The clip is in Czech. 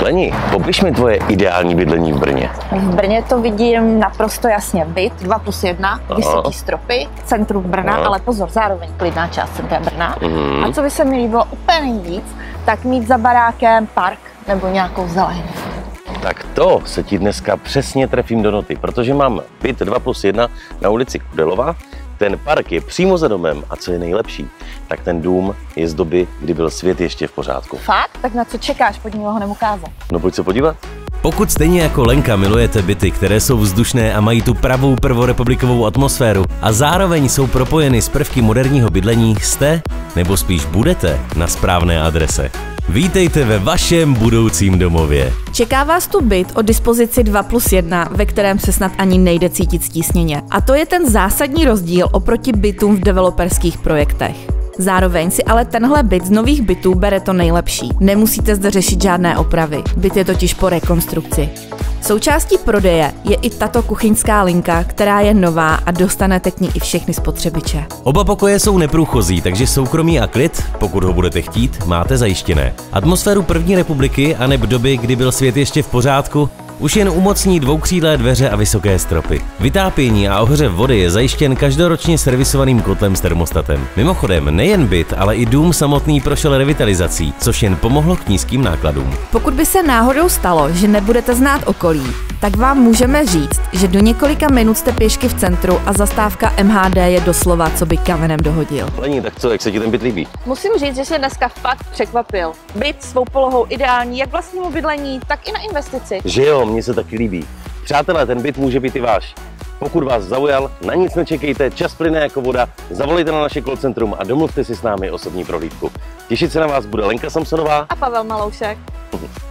Leni, popiš mi tvoje ideální bydlení v Brně. V Brně to vidím naprosto jasně. Byt 2+1, vysoký stropy, centrum Brna, ale pozor, zároveň klidná část centra Brna. A co by se mi líbilo úplně nejvíc, tak mít za barákem park nebo nějakou zeleň. Tak to se ti dneska přesně trefím do noty, protože mám byt 2+1 na ulici Kudelova. Ten park je přímo za domem a co je nejlepší, tak ten dům je z doby, kdy byl svět ještě v pořádku. Fakt? Tak na co čekáš? Pojďme ho ukázat. No pojď se podívat. Pokud stejně jako Lenka milujete byty, které jsou vzdušné a mají tu pravou prvorepublikovou atmosféru a zároveň jsou propojeny s prvky moderního bydlení, jste, nebo spíš budete, na správné adrese. Vítejte ve vašem budoucím domově. Čeká vás tu byt o dispozici 2+1, ve kterém se snad ani nejde cítit stísněně. A to je ten zásadní rozdíl oproti bytům v developerských projektech. Zároveň si ale tenhle byt z nových bytů bere to nejlepší. Nemusíte zde řešit žádné opravy. Byt je totiž po rekonstrukci. Součástí prodeje je i tato kuchyňská linka, která je nová a dostanete k ní i všechny spotřebiče. Oba pokoje jsou neprůchozí, takže soukromí a klid, pokud ho budete chtít, máte zajištěné. Atmosféru první republiky a neb doby, kdy byl svět ještě v pořádku, už jen umocní dvoukřídlé dveře a vysoké stropy. Vytápění a ohřev vody je zajištěn každoročně servisovaným kotlem s termostatem. Mimochodem, nejen byt, ale i dům samotný prošel revitalizací, což jen pomohlo k nízkým nákladům. Pokud by se náhodou stalo, že nebudete znát okolí, tak vám můžeme říct, že do několika minut jste pěšky v centru a zastávka MHD je doslova, co by kamenem dohodil. Leni, tak co, jak se ti ten byt líbí? Musím říct, že se dneska fakt překvapil. Byt svou polohou ideální jak vlastnímu bydlení, tak i na investici. Že jo, mně se taky líbí. Přátelé, ten byt může být i váš. Pokud vás zaujal, na nic nečekejte, čas plyne jako voda, zavolejte na naše call centrum a domluvte si s námi osobní prohlídku. Těšit se na vás bude Lenka Samsonová a Pavel Maloušek.